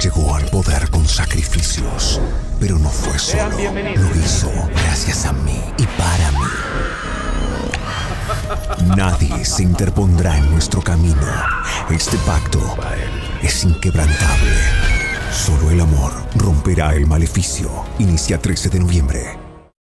llegó al poder con sacrificios, pero no fue solo. Lo hizo gracias a mí y para mí. Nadie se interpondrá en nuestro camino. Este pacto es inquebrantable. Solo el amor romperá el maleficio. Inicia 13 de noviembre.